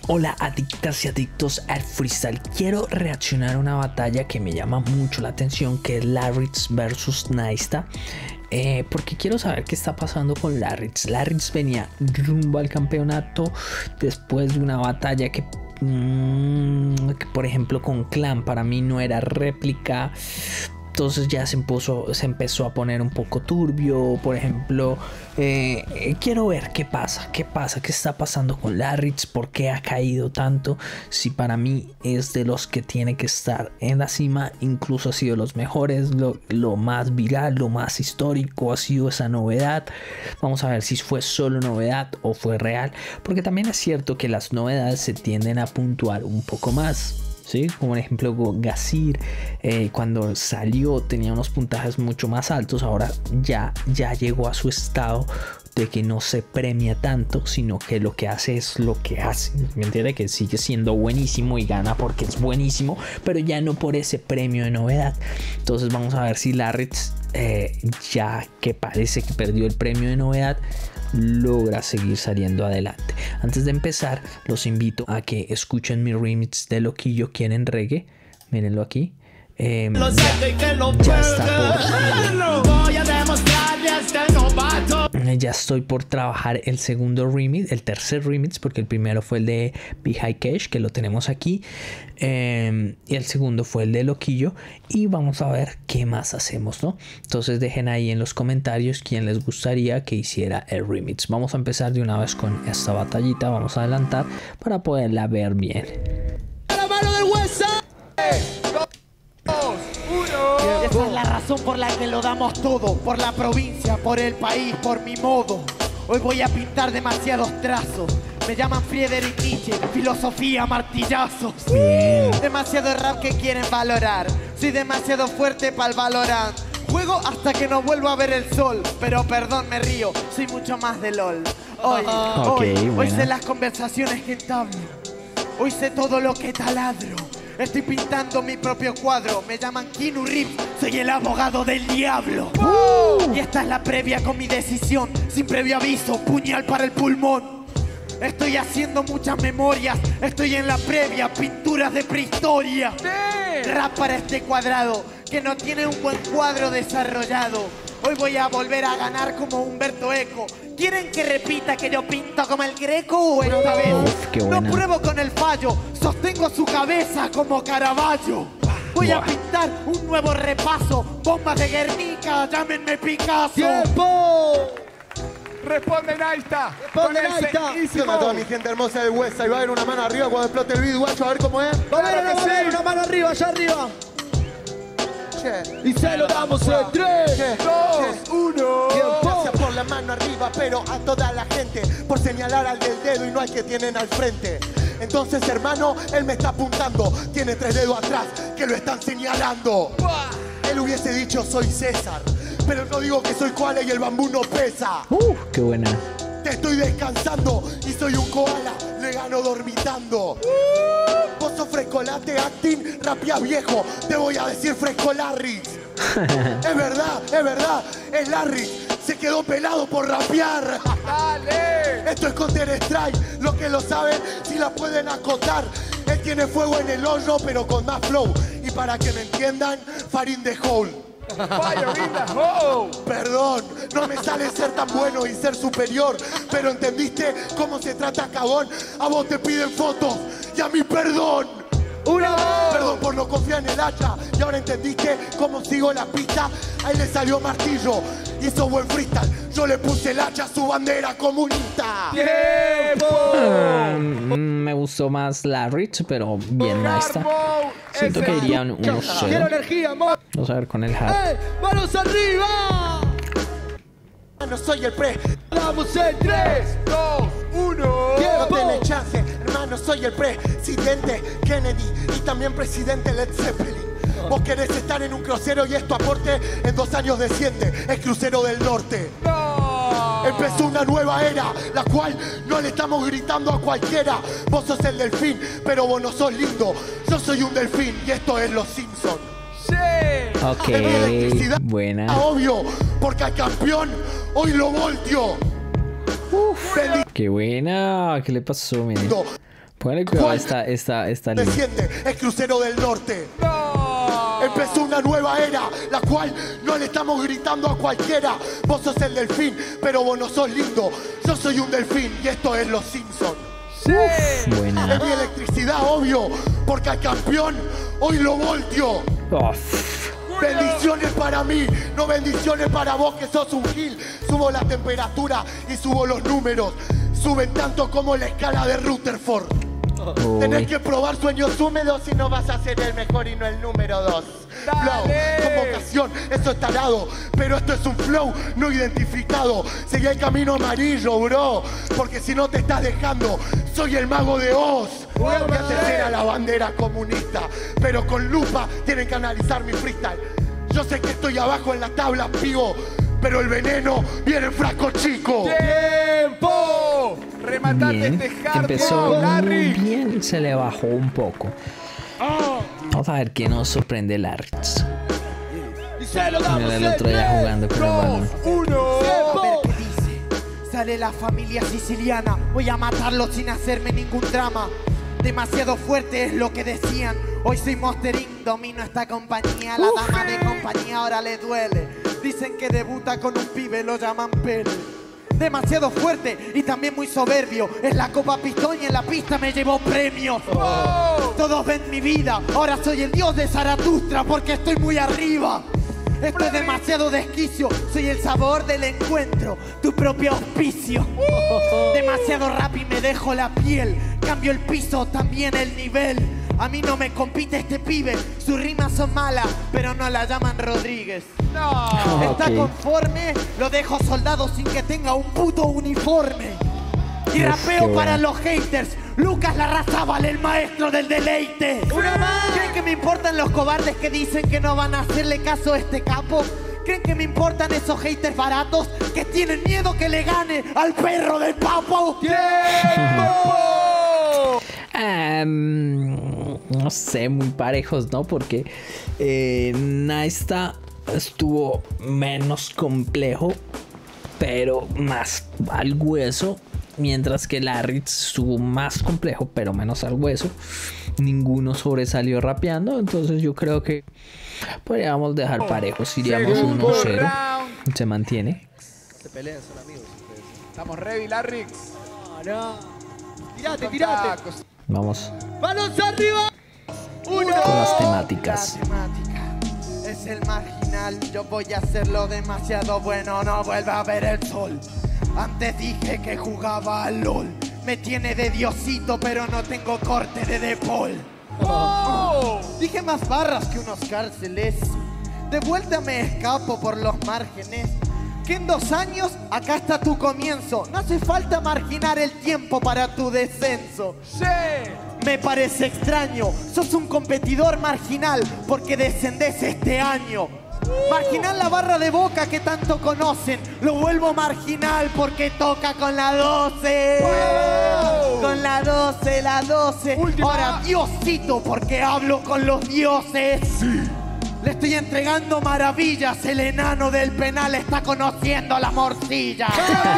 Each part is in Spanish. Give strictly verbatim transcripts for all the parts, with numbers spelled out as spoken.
Hola adictas y adictos al freestyle. Quiero reaccionar a una batalla que me llama mucho la atención, que es Larryx versus Naista. Eh, porque quiero saber qué está pasando con Larryx. Larryx venía rumbo al campeonato después de una batalla que, mmm, que por ejemplo con Clan para mí no era réplica. Entonces ya se empezó, se empezó a poner un poco turbio. Por ejemplo, eh, eh, quiero ver qué pasa, qué pasa, qué está pasando con Larryx, por qué ha caído tanto. Si para mí es de los que tiene que estar en la cima, incluso ha sido de los mejores, lo, lo más viral, lo más histórico ha sido esa novedad. Vamos a ver si fue solo novedad o fue real, porque también es cierto que las novedades se tienden a puntuar un poco más. ¿Sí? Como por ejemplo Gazir, eh, cuando salió tenía unos puntajes mucho más altos. Ahora ya, ya llegó a su estado de que no se premia tanto, sino que lo que hace es lo que hace. ¿Me entiende? Que sigue siendo buenísimo y gana porque es buenísimo, pero ya no por ese premio de novedad. Entonces vamos a ver si Larryx, eh, ya que parece que perdió el premio de novedad, logra seguir saliendo adelante. Antes de empezar, los invito a que escuchen mi remix de Loquillo, Quieren Reggae. Mírenlo aquí. Eh, ya, ya está por, ya estoy por trabajar el segundo remix, el tercer remix, porque el primero fue el de Be High Cash, que lo tenemos aquí, eh, y el segundo fue el de Loquillo, y vamos a ver qué más hacemos, ¿no? Entonces dejen ahí en los comentarios quién les gustaría que hiciera el remix. Vamos a empezar de una vez con esta batallita, vamos a adelantar para poderla ver bien. ¡La mano del Huesa! Esa es la razón por la que lo damos todo, por la provincia, por el país, por mi modo. Hoy voy a pintar demasiados trazos. Me llaman Friedrich Nietzsche, filosofía, martillazos. Bien. Demasiado rap que quieren valorar. Soy demasiado fuerte para el Valorant. Juego hasta que no vuelvo a ver el sol. Pero perdón, me río, soy mucho más de LOL. Hoy, okay, hoy, hoy buena. sé las conversaciones que entablo. Hoy sé todo lo que taladro. Estoy pintando mi propio cuadro. Me llaman Keanu Reeves, soy el abogado del diablo. ¡Oh! Y esta es la previa con mi decisión. Sin previo aviso, puñal para el pulmón. Estoy haciendo muchas memorias. Estoy en la previa, pinturas de prehistoria. ¡Sí! Rap para este cuadrado, que no tiene un buen cuadro desarrollado. Hoy voy a volver a ganar como Humberto Eco. ¿Quieren que repita que yo pinto como el Greco o esta vez? Uf, qué buena. No pruebo con el fallo, sostengo su cabeza como Caravaggio. Voy Buah. a pintar un nuevo repaso. Bombas de Guernica, llámenme Picasso. ¡Tiempo! Responde Naista. Responde Naista. ¿Qué onda toda mi gente hermosa del Huesa? Y va a haber una mano arriba cuando explote el video, guacho, a ver cómo es. Va a haber Claro una, que va a haber sí. una mano arriba, allá arriba. Che. Y se lo damos en tres, Che, dos, che. uno. Gracias por la mano arriba, pero a toda la gente, por señalar al del dedo y no al que tienen al frente. Entonces, hermano, él me está apuntando. Tiene tres dedos atrás que lo están señalando. Él hubiese dicho soy César, pero no digo que soy koala y el bambú no pesa. Uh, qué buena. Te estoy descansando y soy un koala, le gano dormitando. Vos sos frescolate, acting, rapia viejo, te voy a decir fresco Larryx. Es verdad, es verdad, es Larryx, se quedó pelado por rapear. ¡Dale! Esto es Counter Strike, los que lo saben si la pueden acotar. Él tiene fuego en el hoyo pero con más flow. Y para que me entiendan, Farin the Hole. Fire in the hole. Perdón, no me sale ser tan bueno y ser superior, pero ¿entendiste cómo se trata cagón? A vos te piden fotos y a mí perdón. ¡Una voz! Perdón por no confiar en el hacha. Y ahora entendiste cómo sigo la pista. A él le salió martillo y hizo buen freestyle. Yo le puse el hacha a su bandera comunista. ¡Tiempo! Um, me gustó más Larryx, pero bien Naista. Siento que iría un uno Quiero cero. energía, amor. Vamos a ver con el hat. ¡Eh! ¡Manos arriba! No soy el pre, ¡Vamos en tres, dos, uno! no ¡Tiempo! tenés chance, hermano, soy el presidente Kennedy y también presidente Led Zeppelin. Vos querés estar en un crucero y esto aporte en dos años desciende, el crucero del norte. ¡No! Empezó una nueva era, la cual no le estamos gritando a cualquiera. Vos sos el delfín, pero vos no sos lindo. Yo soy un delfín y esto es Los Simpsons. ¡Sí! Ok, Electricidad, buena. obvio, porque al campeón hoy lo volteo. Qué buena. ¿Qué le pasó? Miren. Ponle cuidado ¿Cuál? esta, esta, esta línea. Desciende el crucero del norte. Empezó una nueva era, la cual no le estamos gritando a cualquiera. Vos sos el delfín, pero vos no sos lindo. Yo soy un delfín y esto es Los Simpsons. Uf, buena. Es mi electricidad, obvio, porque al campeón hoy lo volteo. Uf. Bendiciones para mí, no bendiciones para vos que sos un gil. Subo la temperatura y subo los números. Suben tanto como la escala de Rutherford. Uy. Tenés que probar sueños húmedos si no vas a ser el mejor y no el número dos. Flow, convocación, eso es tarado, pero esto es un flow no identificado. Seguí el camino amarillo, bro, porque si no te estás dejando, soy el mago de Oz. Voy a hacer a la bandera comunista, pero con lupa tienen que analizar mi freestyle. Yo sé que estoy abajo en la tabla, pigo, pero el veneno viene en frasco chico. ¡Tiempo! Rematate Bien, este hard empezó rock, muy Larry. bien, se le bajó un poco. Vamos a ver qué nos sorprende Larry's. Y se lo damos Mira el en otro ya tres, jugando con el dos, balón. uno. A ver qué dice. Sale la familia siciliana. Voy a matarlo sin hacerme ningún drama. Demasiado fuerte es lo que decían. Hoy soy Monster incorporated, domino esta compañía. La dama de compañía ahora le duele. Dicen que debuta con un pibe, lo llaman Pele. Demasiado fuerte y también muy soberbio. Es la Copa Pistón y en la pista me llevó premios. Oh. Todos ven mi vida. Ahora soy el dios de Zaratustra porque estoy muy arriba. Esto es demasiado desquicio. Soy el sabor del encuentro, tu propio auspicio. Demasiado rap y me dejo la piel. Cambio el piso, también el nivel. A mí no me compite este pibe. Sus rimas son malas, pero no la llaman Rodríguez. No. ¿Está Ok. conforme? Lo dejo soldado sin que tenga un puto uniforme. Y Uf, rapeo qué para bueno. los haters. Lucas Larrazábal, el maestro del deleite. ¿Creen que me importan los cobardes que dicen que no van a hacerle caso a este capo? ¿Creen que me importan esos haters baratos que tienen miedo que le gane al perro del papo? ¡Tiempo! Em, no sé, muy parejos, ¿no? Porque eh, Naista estuvo menos complejo, pero más al hueso. Mientras que Larry's estuvo más complejo, pero menos al hueso. Ninguno sobresalió rapeando. Entonces yo creo que podríamos dejar parejos. Iríamos Segundo uno cero. round. Se mantiene. Se pelean, son amigos ustedes. Estamos ready, Larry. Tirate, tirate. Vamos ¡Manos arriba! ¡Uno! con las temáticas. La temática es el marginal. Yo voy a hacerlo demasiado bueno. No vuelva a ver el sol. Antes dije que jugaba al LOL. Me tiene de diosito, pero no tengo corte de De Paul. ¡Oh! Dije más barras que unos cárceles. De vuelta me escapo por los márgenes. Que en dos años acá está tu comienzo. No hace falta marginar el tiempo para tu descenso. ¡Sí! Me parece extraño, sos un competidor marginal porque descendés este año. Marginal la barra de Boca que tanto conocen. Lo vuelvo marginal porque toca con la doce. ¡Wow! Con la doce, la doce. Última. Ahora Diosito porque hablo con los dioses. Le estoy entregando maravillas. El enano del penal está conociendo la morcilla.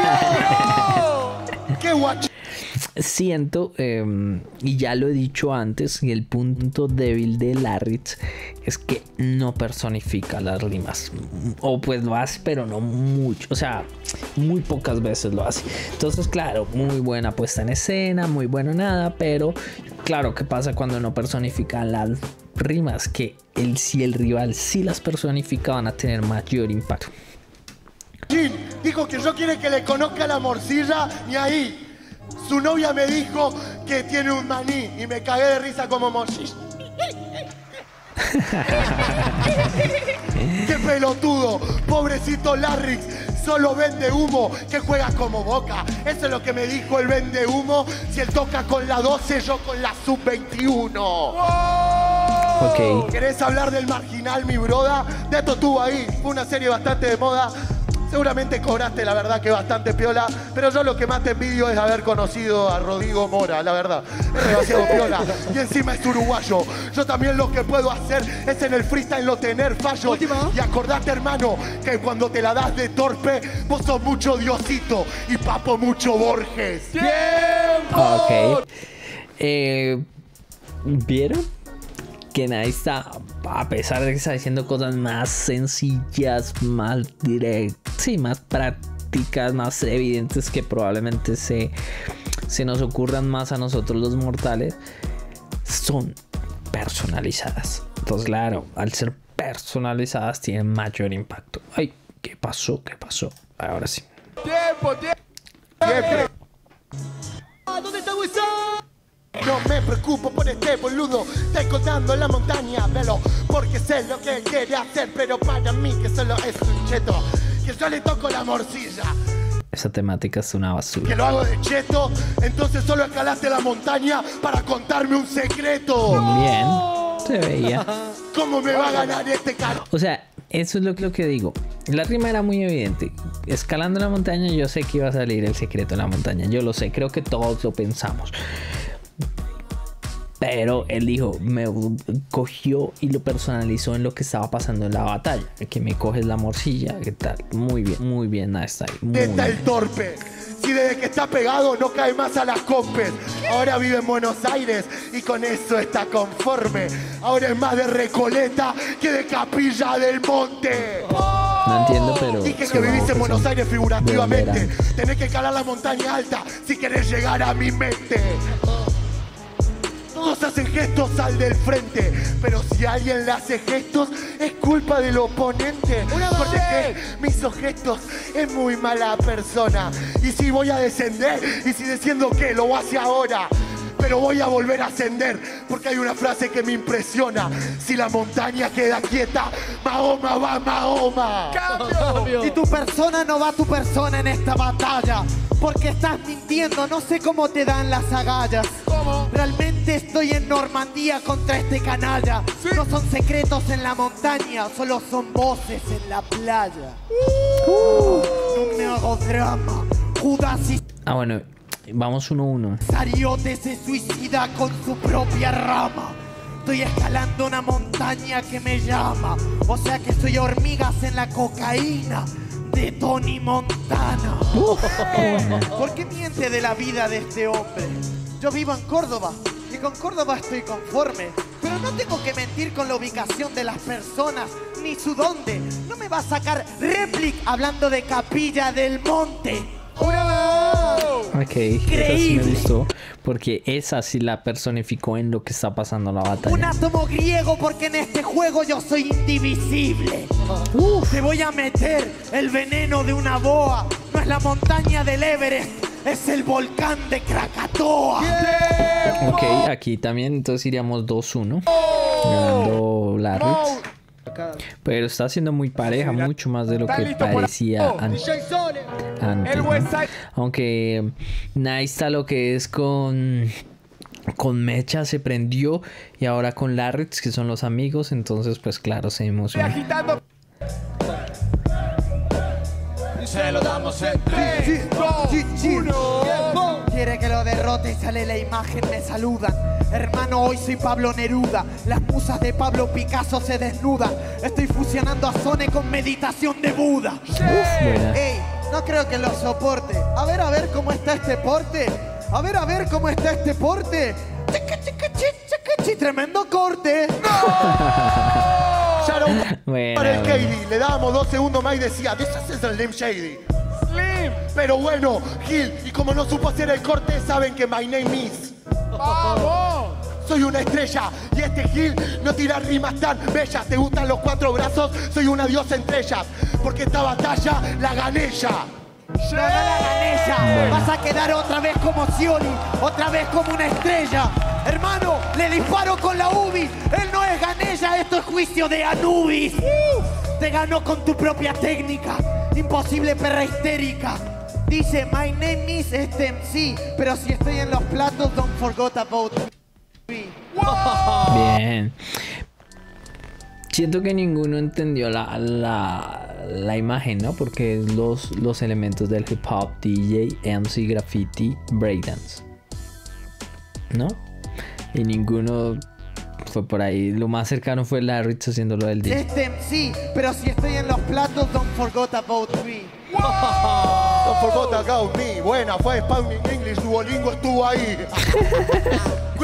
¡Qué guacho! Siento, eh, y ya lo he dicho antes, y el punto débil de Larry's es que no personifica las rimas. O pues lo hace, pero no mucho. O sea, muy pocas veces lo hace. Entonces, claro, muy buena puesta en escena, muy bueno nada, pero claro, ¿qué pasa cuando no personifica las rimas? Que el, si el rival sí las personifica, van a tener mayor impacto. Jin dijo que yo quiere que le conozca la morcilla ni ahí. Su novia me dijo que tiene un maní y me cagué de risa como morcilla. ¡Qué pelotudo! Pobrecito Larry's, solo vende humo, que juega como Boca. Eso es lo que me dijo el vende humo. Si él toca con la doce, yo con la sub veintiuno. Ok. ¿Querés hablar del marginal, mi broda? De esto estuvo ahí, fue una serie bastante de moda. Seguramente cobraste, la verdad, que bastante piola. Pero yo lo que más te envidio es haber conocido a Rodrigo Mora, la verdad. Es demasiado piola. Y encima es uruguayo. Yo también lo que puedo hacer es en el freestyle no tener fallos. Última. Y acordate, hermano, que cuando te la das de torpe, vos sos mucho Diosito y Papo mucho Borges. ¡Tiempo! Ok. Eh, ¿Vieron? Que Naista, a pesar de que está diciendo cosas más sencillas, más directas, sí, más prácticas, más evidentes, que probablemente se, se nos ocurran más a nosotros los mortales, son personalizadas. Entonces, claro, al ser personalizadas tienen mayor impacto. Ay, ¿qué pasó? ¿Qué pasó? Ahora sí. Tiempo, tiempo. Siempre. ¿Dónde está Wilson? No me preocupo por este boludo, está encontrando la montaña, velo, porque sé lo que él quiere hacer, pero para mí que solo es un cheto, que yo le toco la morcilla. Esa temática es una basura. Que lo hago de cheto, entonces solo escalaste la montaña para contarme un secreto. Bien, se veía. ¿Cómo me va a ganar este caro? O sea, eso es lo, lo que digo. La rima era muy evidente. Escalando la montaña, yo sé que iba a salir el secreto de la montaña. Yo lo sé, creo que todos lo pensamos. Pero él dijo, me cogió y lo personalizó en lo que estaba pasando en la batalla. Que me coges la morcilla, ¿qué tal? Muy bien, muy bien, Naista. Está el torpe. Si desde que está pegado no cae más a las compes. Ahora vive en Buenos Aires y con eso está conforme. Ahora es más de Recoleta que de Capilla del Monte. No entiendo, pero... Dije que vivís en Buenos Aires figurativamente. Verán. Tenés que calar la montaña alta si querés llegar a mi mente. Todos hacen gestos al del frente, pero si alguien le hace gestos es culpa del oponente. Porque que me hizo gestos es muy mala persona. Y si voy a descender, y si desciendo qué, lo hace ahora. Pero voy a volver a ascender, porque hay una frase que me impresiona. Si la montaña queda quieta, Mahoma va Mahoma. ¡Cambio! Y tu persona no va tu persona en esta batalla, porque estás mintiendo, no sé cómo te dan las agallas. ¿Cómo? Realmente estoy en Normandía contra este canalla. ¿Sí? No son secretos en la montaña, solo son voces en la playa. Uh. No me hago drama. Judas y Ah, bueno, vamos uno a uno. Sariote se suicida con su propia rama. Estoy escalando una montaña que me llama. O sea que soy hormigas en la cocaína de Tony Montana. ¿Por qué miente de la vida de este hombre? Yo vivo en Córdoba y con Córdoba estoy conforme. Pero no tengo que mentir con la ubicación de las personas ni su dónde. No me va a sacar réplica hablando de Capilla del Monte. Ok, esa sí me Increíble. gustó, porque esa sí la personificó en lo que está pasando en la batalla. Un átomo griego porque en este juego yo soy indivisible. Te voy a meter el veneno de una boa. No es la montaña del Everest, es el volcán de Krakatoa. Ok, aquí también entonces iríamos dos uno, ganando Larry. Pero está siendo muy pareja, mucho más de lo que parecía an- antes, El ¿no? West Side. Aunque Naista lo que es con con Mecha se prendió, y ahora con Larritz, que son los amigos, entonces pues claro, se Estoy emociona. agitando. Y se lo damos en tres, dos, uno. Quiere que lo derrote y sale la imagen, me saludan. Hermano, hoy soy Pablo Neruda. Las musas de Pablo Picasso se desnudan. Estoy fusionando a Sone con meditación de Buda. Buena. Ey, no creo que lo soporte. A ver, a ver cómo está este porte. A ver, a ver cómo está este porte. Chiqui, chiqui, chi, chiqui, chi, tremendo corte. Sharon Buena, para el buena. Katie, le dábamos dos segundos más y decía, this is el Slim Shady. Slim. Pero bueno, Gil, y como no supo hacer el corte, saben que my name is. ¡Vamos! Soy una estrella y este Gil no tira rimas tan bellas. ¿Te gustan los cuatro brazos? Soy una diosa entre ellas, porque esta batalla la gané ya. No, no la gané ya. Vas a quedar otra vez como Scioli, otra vez como una estrella. Hermano, le disparo con la UBI. Él no es Ganella, esto es juicio de Anubis. Te ganó con tu propia técnica. Imposible perra histérica. Dice, my name is este M C, pero si estoy en los platos, don't forget about me. Bien. Siento que ninguno entendió la, la, la imagen, ¿no? Porque los, los elementos del hip hop, D J, M C, graffiti, breakdance, ¿no? Y ninguno fue por ahí. Lo más cercano fue Larry haciendo lo del D J. Este M C, pero si estoy en los platos, don't forget about me. Don't forget about me. Buena, fue Spam English, Duolingo estuvo ahí.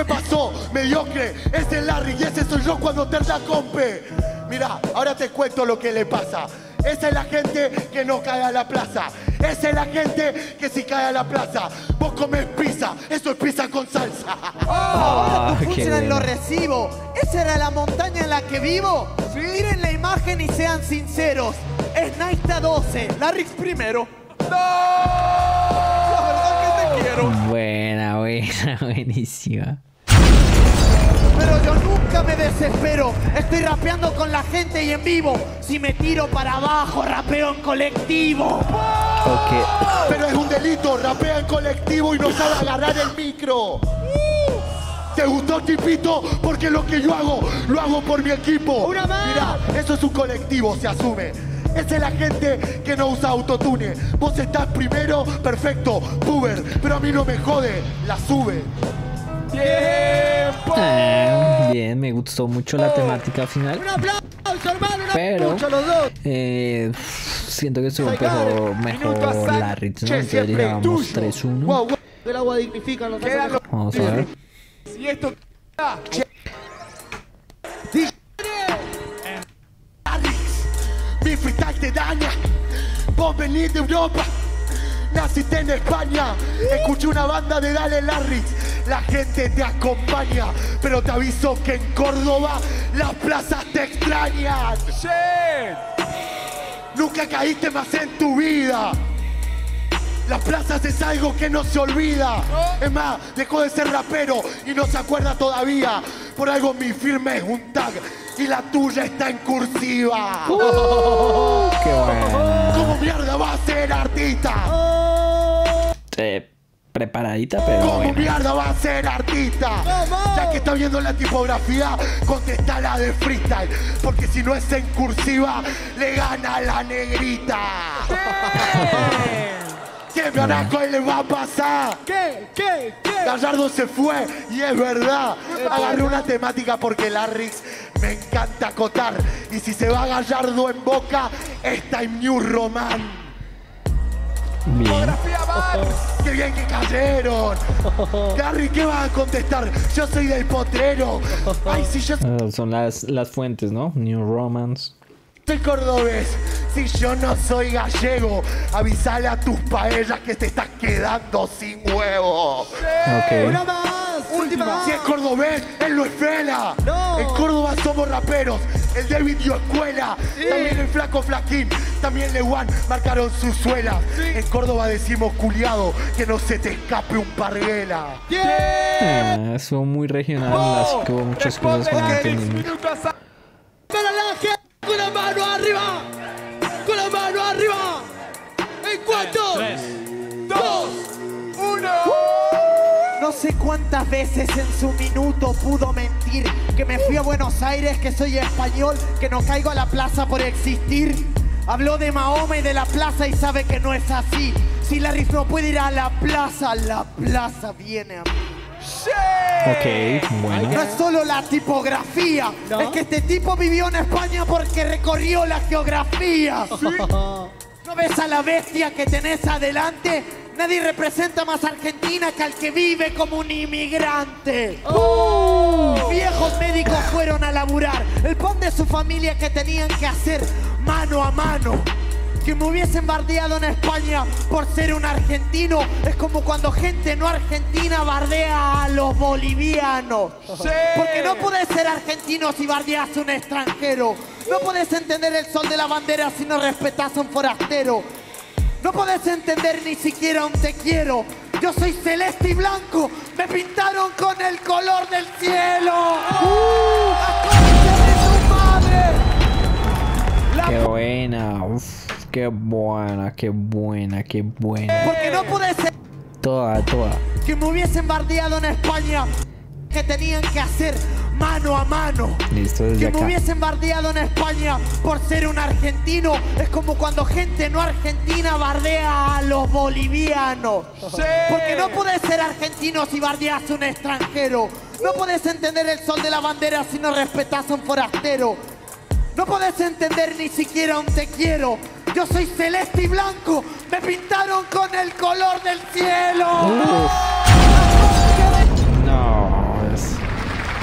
mediocre. Ese es Larry y ese soy yo cuando terna compe. Mira, ahora te cuento lo que le pasa. Esa es la gente que no cae a la plaza. Esa es la gente que si cae a la plaza. Vos comés pizza, eso es pizza con salsa. Ah, qué Funcionan los bueno. recibos. ¿Esa era la montaña en la que vivo? Miren la imagen y sean sinceros. Es Naista doce, Larry primero. La verdad que te quiero. Buena, buena, buenísima. Pero yo nunca me desespero. Estoy rapeando con la gente y en vivo. Si me tiro para abajo, rapeo en colectivo. Ok. Pero es un delito, rapea en colectivo y no sabe agarrar el micro. ¿Te gustó, tipito? Porque lo que yo hago, lo hago por mi equipo. ¡Una más! Mirá, eso es un colectivo, se asume. Esa es la gente que no usa autotune. Vos estás primero, perfecto, puber. Pero a mí no me jode, la sube. ¡Tiempo! Ah, bien, me gustó mucho la temática final. Un aplauso, hermano. Un Pero aplauso a los dos. eh, siento que estuvo mejor, mejor la Ritz, ¿no? Che, Entonces siempre digamos tuyo. tres uno. Wow, wow. El agua dignifica los Quedan los... Vamos a ver. Y esto... Ah, Mi freestyle te daña. Vos venís de Europa, naciste en España. Escuché una banda de Dale Larry. La gente te acompaña, pero te aviso que en Córdoba las plazas te extrañan. shit. Nunca caíste más en tu vida. Las plazas es algo que no se olvida. Es más, dejó de ser rapero y no se acuerda todavía. Por algo mi firme es un tag y la tuya está en cursiva. Qué bueno. ¿Cómo mierda va a ser artista? Eh, preparadita, pero ¿Cómo bueno. mierda va a ser artista? Ya que está viendo la tipografía, contesta la de freestyle. Porque si no es en cursiva, le gana la negrita. ¿Qué carajo le va a pasar? ¿Qué? ¿Qué? ¿Qué? Gallardo se fue y es verdad. Agarré una temática porque Larrix me encanta acotar. Y si se va Gallardo en Boca, está en New Roman. Bien. Fotografía Vars. ¡Qué bien que cayeron! Larry, ¿qué vas a contestar? Yo soy del potrero. Ay, si yo Ah, son las, las fuentes, ¿no? New Romance. soy cordobés, si yo no soy gallego, avisale a tus paellas que te estás quedando sin huevo. Ok. Una más. Última. Si es cordobés, él no es fela. No. En Córdoba somos raperos. El David dio escuela. También el flaco Flaquín. También Lewan marcaron su suela. En Córdoba decimos culiado, que no se te escape un parguela. Ah, estuvo muy regional, así que hubo muchas cosas que no Responde seis entendimos. minutos a... Para la gente con la mano arriba. Con la mano arriba. En cuanto. dos, uno. No sé cuántas veces en su minuto pudo mentir. Que me fui a Buenos Aires, que soy español, que no caigo a la plaza por existir. Habló de Mahoma y de la plaza y sabe que no es así. Si Larry no puede ir a la plaza, la plaza viene a mí. Ok, No bueno. es solo la tipografía, es que este tipo vivió en España porque recorrió la geografía. ¿No ves a la bestia que tenés adelante? Nadie representa más a Argentina que al que vive como un inmigrante. Viejos médicos fueron a laburar el pan de su familia que tenían que hacer mano a mano. Que me hubiesen bardeado en España por ser un argentino es como cuando gente no argentina bardea a los bolivianos. Porque no podés ser argentino si bardeas a un extranjero. No podés entender el sol de la bandera si no respetás a un forastero. No podés entender ni siquiera un te quiero. Yo soy celeste y blanco. Me pintaron con el color del cielo. ¡La concha de tu madre! La Qué buena. Uf, qué buena, qué buena, qué buena. Porque no podés ser Toda, toda. que me hubiesen bardeado en España que tenían que hacer mano a mano. Listo, desde Que me acá. hubiesen bardeado en España por ser un argentino es como cuando gente no argentina bardea a los bolivianos. Porque no podés ser argentino si bardeas a un extranjero. No podés entender el sol de la bandera si no respetás a un forastero. No podés entender ni siquiera un te quiero. Yo soy celeste y blanco. Me pintaron con el color del cielo. Uf. No, es...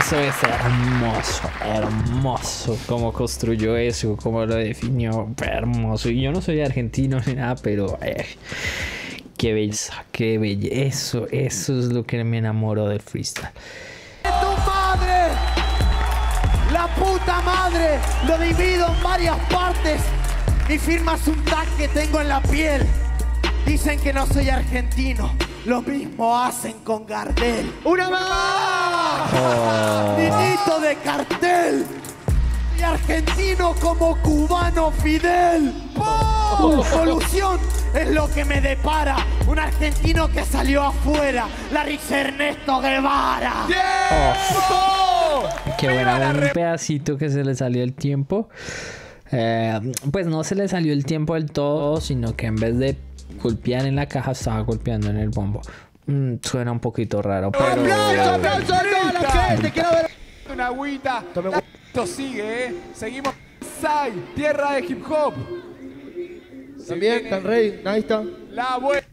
eso es hermoso, hermoso. Cómo construyó eso, cómo lo definió, hermoso. Y yo no soy argentino ni nada, pero eh, qué belleza, qué belleza. Eso, eso es lo que me enamoró del freestyle. ¡Tu madre! ¡La puta madre! Lo divido en varias partes. Mi firma es un tag que tengo en la piel. Dicen que no soy argentino. Lo mismo hacen con Gardel. ¡Una más! Oh. ¡Niñito de cartel! Y argentino como cubano Fidel. ¡Oh! Solución es lo que me depara. Un argentino que salió afuera. Larix Ernesto Guevara. Oh. Qué buena, un pedacito que se le salió el tiempo. Eh, pues no se le salió el tiempo del todo, sino que en vez de golpear en la caja estaba golpeando en el bombo. Mm, suena un poquito raro, pero... ¡Aplauso, aplauso a toda la gente! Quiero ver una agüita. Esto sigue, ¿eh? Seguimos. Sai, tierra de hip hop. También, tan rey, ahí está. La buena.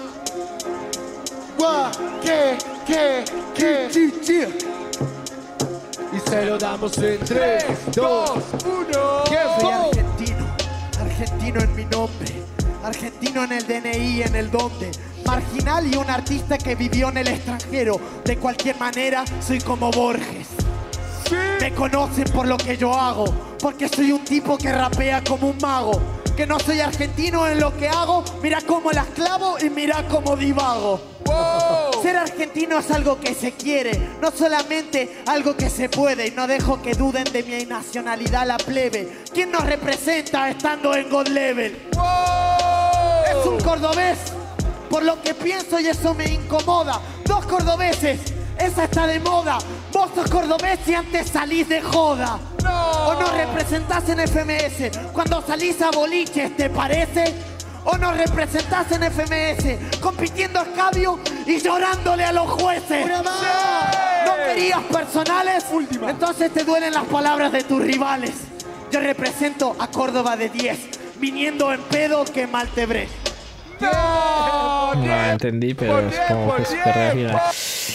Guau, ¿qué? ¿Qué? ¿Qué? Chi, chi. Y se lo damos en tres, tres, dos, dos, uno. Soy argentino, argentino en mi nombre, argentino en el D N I, en el donde. Marginal y un artista que vivió en el extranjero. De cualquier manera, soy como Borges. Sí. Me conocen por lo que yo hago, porque soy un tipo que rapea como un mago. Que no soy argentino en lo que hago, mira cómo las clavo y mira cómo divago. Wow. Ser argentino es algo que se quiere, no solamente algo que se puede. Y no dejo que duden de mi nacionalidad la plebe. ¿Quién nos representa estando en God Level? Wow. Es un cordobés, por lo que pienso y eso me incomoda. Dos cordobeses, esa está de moda. Vos sos cordobés y antes salís de joda. No. O nos representás en F M S cuando salís a boliches, ¿te parece? O nos representás en F M S compitiendo a escabio y llorándole a los jueces. ¡Sí! ¿No querías personales? Última. Entonces te duelen las palabras de tus rivales. Yo represento a Córdoba de diez, viniendo en pedo que mal te bre. No, No tiempo, entendí, pero es como que tiempo, súper refinado. tiempo.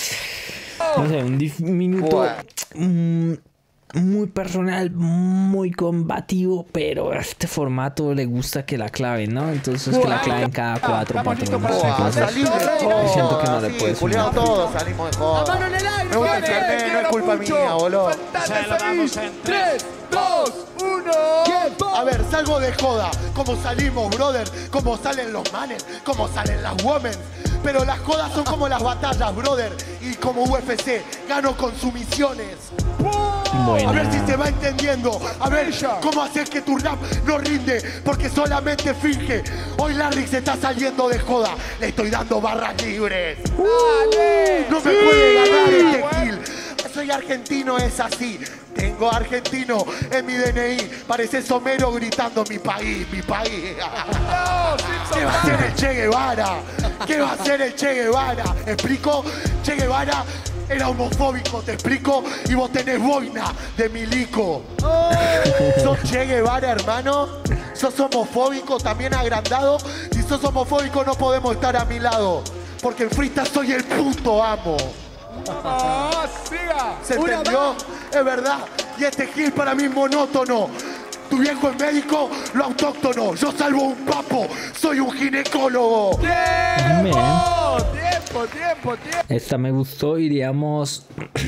No sé, un dif- minuto mm, muy personal, muy combativo, pero a este formato le gusta que la claven, ¿no? Entonces que la claven cada cuatro Estamos listos para patrones. hacer Entonces, Salimos de joda. siento que no le Sí, puedes Julián, sumar. todos salimos de joda. La mano en el aire. Me gusta el viene, Fernet, no es quiero culpa mucho. mía, boludo. Faltate Se lo salir. damos en tres, dos, uno. A ver, salgo de joda, como salimos, brother, como salen los manes, como salen las women. Pero las jodas son como las batallas, brother. Y como U F C, gano con sumisiones. Buena. A ver si se va entendiendo. A ver cómo hacer que tu rap no rinde, porque solamente finge. Hoy Larry se está saliendo de joda. Le estoy dando barras libres. Dale. No me puede ganar este kill. Soy argentino, es así. Tengo argentino en mi D N I. Parece Somero gritando mi país, mi país. No, Simpson. ¿Qué va a hacer el Che Guevara? ¿Qué va a hacer el Che Guevara? ¿Explico? Che Guevara era homofóbico, te explico. Y vos tenés boina de milico. ¿Sos Che Guevara, hermano? ¿Sos homofóbico, también agrandado? Si sos homofóbico no podemos estar a mi lado, porque en freestyle soy el puto amo. Ah, siga. ¿Se entendió? Es verdad. Y este gil para mí es monótono. Tu viejo es médico, lo autóctono. Yo salvo un papo, soy un ginecólogo. Tiempo, Bien. tiempo, tiempo, tiempo. Esta me gustó, iríamos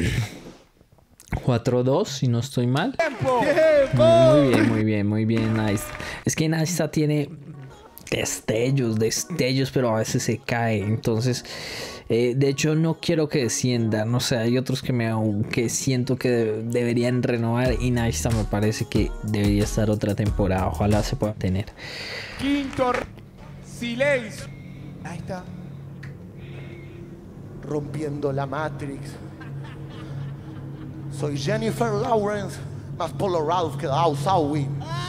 cuatro dos, si no estoy mal. Tiempo. Muy bien, muy bien, muy bien, Nice. Es que Nice tiene destellos, destellos, pero a veces se cae. Entonces, eh, de hecho, no quiero que descienda. No sé, hay otros que me que siento que de- deberían renovar. Y Nice me parece que debería estar otra temporada. Ojalá se pueda tener. Quinto. r- Silencio. Ahí está. Rompiendo la Matrix. Soy Jennifer Lawrence, más Polo Ralph que Dao Sawin.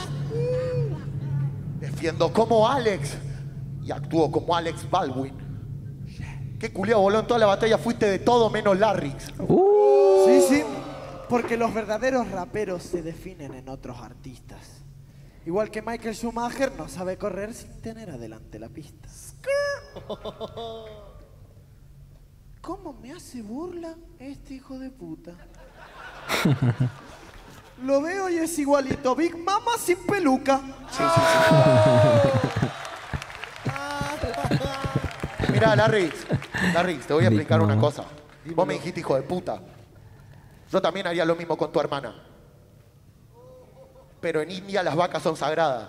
Defiendo como Alex y actúo como Alex Baldwin. Qué culiao, boludo, en toda la batalla fuiste de todo menos Larrix. Sí, sí, porque los verdaderos raperos se definen en otros artistas. Igual que Michael Schumacher no sabe correr sin tener adelante la pista. ¿Cómo me hace burla este hijo de puta? Lo veo y es igualito. Big Mama sin peluca. Sí, sí, sí. Mirá, Larry, Larry, te voy a explicar una cosa. Vos me dijiste, hijo de puta. Yo también haría lo mismo con tu hermana. Pero en India las vacas son sagradas.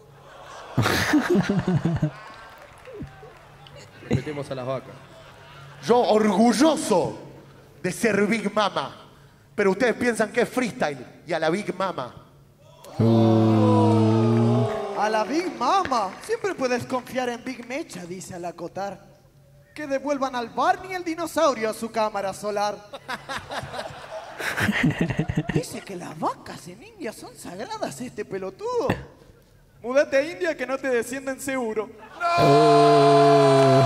Metemos a las vacas. Yo orgulloso de ser Big Mama. Pero ustedes piensan que es freestyle y a la Big Mama. A la Big Mama. Siempre puedes confiar en Big Mecha, dice Alacotar. Que devuelvan al Barney el dinosaurio a su cámara solar. Dice que las vacas en India son sagradas, este pelotudo. Múdate a India que no te descienden seguro. Oh.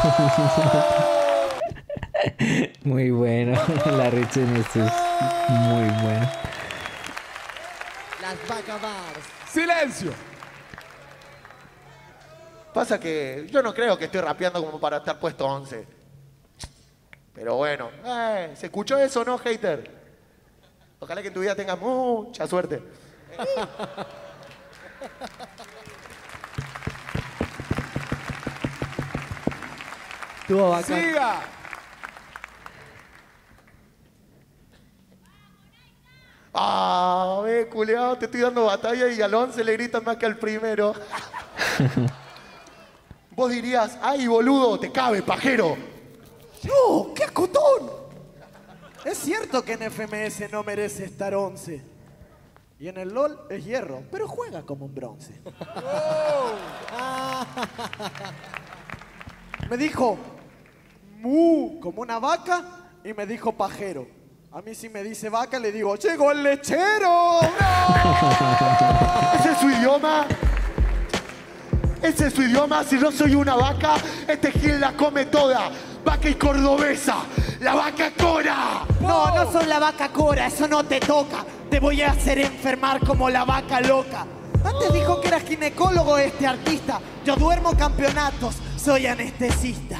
Muy bueno. La Rich en esto es muy bueno. Las vacas bars. ¡Silencio! Pasa que yo no creo que estoy rapeando como para estar puesto once. Pero bueno, eh, ¿se escuchó eso, no, hater? Ojalá que en tu vida tengas mucha suerte. Estuvo bacán. ¡Siga! Ah, ve, culiao, te estoy dando batalla y al once le gritan más que al primero. Vos dirías, ay, boludo, te cabe, pajero. ¡No! ¡Qué acotón! Es cierto que en F M S no merece estar once. Y en el LOL es hierro, pero juega como un bronce. Me dijo, mu, como una vaca, y me dijo pajero. A mí si me dice vaca le digo, ¡llegó el lechero! ¿Ese es su idioma? Ese es su idioma. Si yo soy una vaca, este Gil la come toda. Vaca y cordobesa. ¡La vaca Cora! No, no soy la vaca Cora, eso no te toca. Te voy a hacer enfermar como la vaca loca. Antes dijo que era ginecólogo este artista. Yo duermo campeonatos, soy anestesista.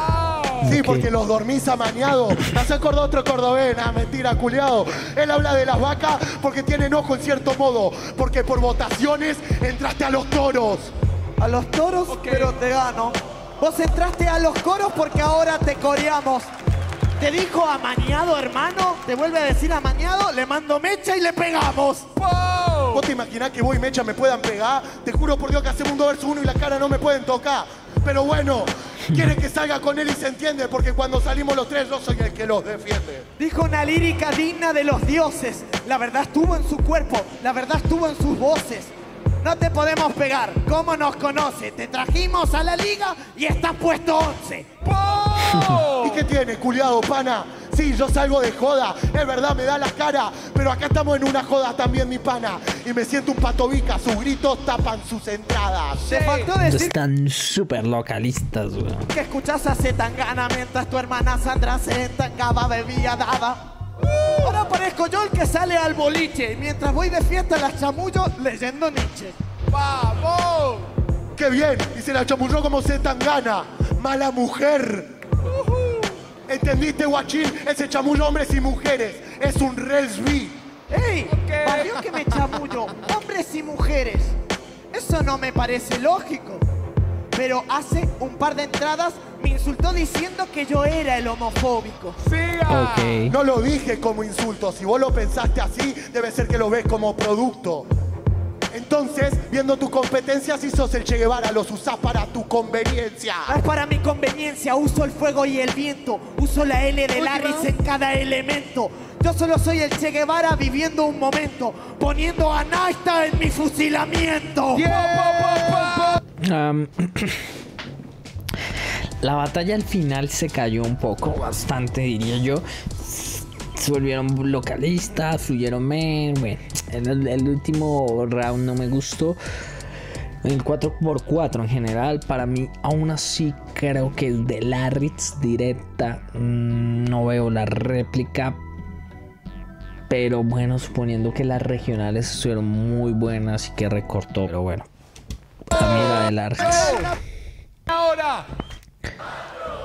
Sí, porque los dormís amañados. ¿No se acordó otro cordobés? Nah, mentira, culiao. Él habla de las vacas porque tienen ojo en cierto modo. Porque por votaciones entraste a los toros. A los toros, okay, pero te gano. Vos entraste a los coros porque ahora te coreamos. Te dijo amañado, hermano. Te vuelve a decir amañado, le mando mecha y le pegamos. ¡Wow! ¿Vos te imaginás que vos y mecha me puedan pegar? Te juro por Dios que hacemos un dos versus uno y la cara no me pueden tocar. Pero bueno, quiere que salga con él y se entiende, porque cuando salimos los tres yo soy el que los defiende. Dijo una lírica digna de los dioses. La verdad estuvo en su cuerpo, la verdad estuvo en sus voces. No te podemos pegar, ¿cómo nos conoce? Te trajimos a la liga y estás puesto once. ¡Oh! ¿Y qué tiene, culiado, pana? Sí, yo salgo de joda, es verdad, me da la cara, pero acá estamos en una joda también, mi pana. Y me siento un patobica, sus gritos tapan sus entradas. Te faltó decir Están súper localistas, weón. que escuchás a Zetangana mientras tu hermana Sandra se entangaba bebida dada. Ahora parezco yo el que sale al boliche y mientras voy de fiesta las chamullo leyendo Nietzsche. ¡Vamos! ¡Qué bien! Y se la chamulló como Zetangana. ¡Mala mujer! Uh-huh. ¿Entendiste, guachín? Ese chamullo hombres y mujeres. Es un Relsby. ¡Ey! Okay. Valió que me chamullo hombres y mujeres. Eso no me parece lógico. Pero hace un par de entradas me insultó diciendo que yo era el homofóbico. ¡Siga! Ok. No lo dije como insulto. Si vos lo pensaste así, debe ser que lo ves como producto. Entonces, viendo tu competencia, si sos el Che Guevara, los usás para tu conveniencia. No es para mi conveniencia, uso el fuego y el viento. Uso la L de Larrys en cada elemento. Yo solo soy el Che Guevara viviendo un momento, poniendo a Naista en mi fusilamiento. Yeah. Um, la batalla al final se cayó un poco, bastante diría yo. Se volvieron localistas, fluyeron men. Bueno, el, el último round no me gustó. El cuatro por cuatro en general, para mí, aún así creo que el de Larrys directa. Mmm, no veo la réplica. Pero bueno, suponiendo que las regionales estuvieron muy buenas y que recortó. Pero bueno, a mí la de Larrys. ¡Ahora!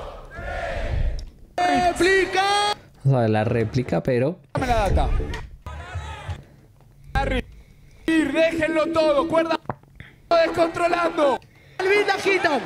¡Réplica! O sea, la réplica, pero Dame la data. déjenlo todo. Cuerda descontrolando. El la quitan.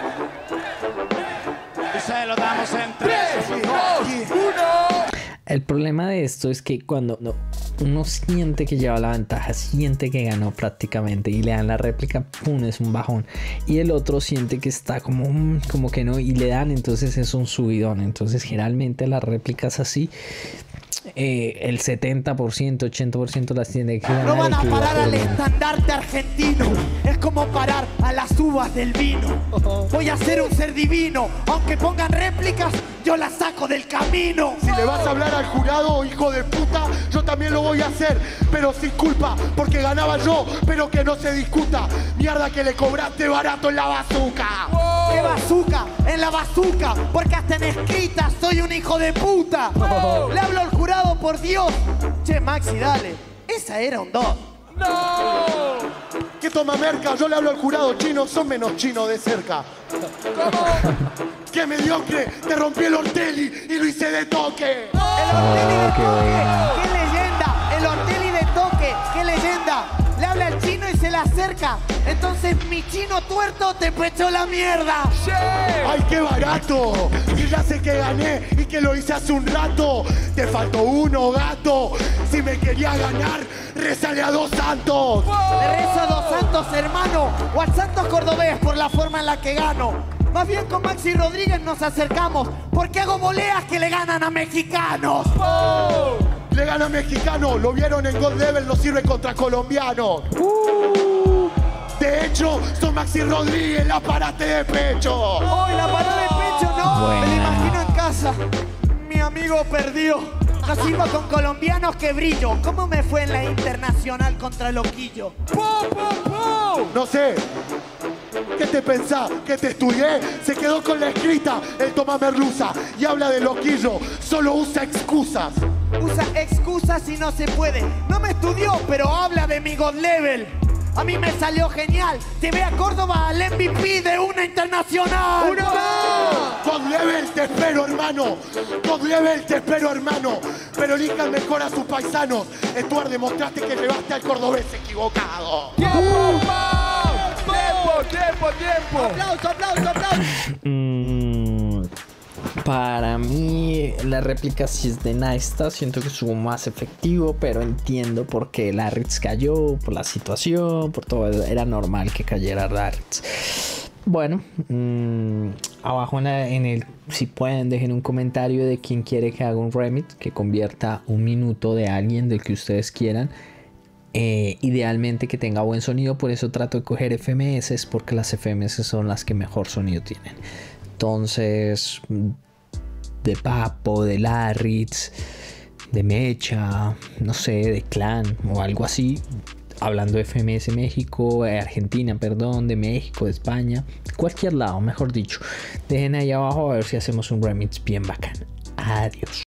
Y se lo damos en tres. tres, dos, uno. El problema de esto es que cuando no, uno siente que lleva la ventaja, siente que ganó prácticamente y le dan la réplica, pum, es un bajón. Y el otro siente que está como, como que no y le dan, entonces es un subidón. Entonces generalmente las réplicas así, eh, el setenta por ciento, ochenta por ciento las tiene que ganar. No van a el que parar va al perdiendo. estandarte argentino. Es como parar a las uvas del vino. Voy a ser un ser divino. Aunque pongan réplicas, yo las saco del camino. Si le vas a hablar al jurado, hijo de puta, yo también lo voy a hacer, pero sin culpa, porque ganaba yo, pero que no se discuta. Mierda que le cobraste barato en la bazuca. ¡Qué bazooka! En la bazooka, porque hasta en escrita soy un hijo de puta. Le hablo al jurado, por Dios. Che, Maxi, dale. Esa era un dos. ¡No! ¿Qué toma merca? Yo le hablo al jurado chino, son menos chinos de cerca. ¿Cómo? ¡Qué mediocre! Te rompí el Ortelli y lo hice de toque. El Ortelli de Oh, qué toque. buena. ¡Qué leyenda! El Ortelli de toque. ¡Qué leyenda! Le habla al chino y se le acerca. Entonces mi chino tuerto te pechó la mierda. ¡Ay, qué barato! Y ya sé que gané y que lo hice hace un rato. Te faltó uno, gato. Si me quería ganar, rezale a dos santos. Le rezo a dos santos, hermano, o al santos cordobés por la forma en la que gano. Más bien con Maxi Rodríguez nos acercamos, porque hago voleas que le ganan a mexicanos. Le gana mexicano, lo vieron en God Level, no sirve contra colombianos. De hecho, son Maxi Rodríguez, la parate de pecho. ¡Hoy la paró de pecho! No, Buena. me la imagino en casa. Mi amigo perdió. No sirvo con colombianos que brillo. ¿Cómo me fue en la internacional contra Loquillo? ¡Pum, pum, pum! No sé. ¿Qué te pensás? ¿Que te estudié? Se quedó con la escrita el toma merluza y habla de loquillo. Solo usa excusas. Usa excusas si no se puede. No me estudió, pero habla de mi God Level. A mí me salió genial. Llevé a Córdoba al M V P de una internacional. ¡Uno más! God Level te espero, hermano. God Level te espero, hermano. Pero elijan mejor a sus paisanos. Stuart, demostraste que llevaste al cordobés equivocado. ¡Tiempo, Pau! ¡Tiempo, tiempo, tiempo! Aplauso, aplauso, aplauso. Mm, para mí la réplica sí es de Naista, siento que estuvo más efectivo, pero entiendo por qué Larritz cayó, por la situación, por todo eso. Era normal que cayera Larritz. Bueno, mmm, abajo en, la, en el, si pueden, dejen un comentario de quién quiere que haga un remix que convierta un minuto de alguien, del que ustedes quieran. Eh, idealmente que tenga buen sonido, por eso trato de coger F M S, porque las F M S son las que mejor sonido tienen. Entonces, de Papo, de Larritz, de Mecha, no sé, de Clan o algo así. Hablando de F M S México, eh, Argentina, perdón, de México, de España, cualquier lado, mejor dicho. Dejen ahí abajo a ver si hacemos un remix bien bacán. Adiós.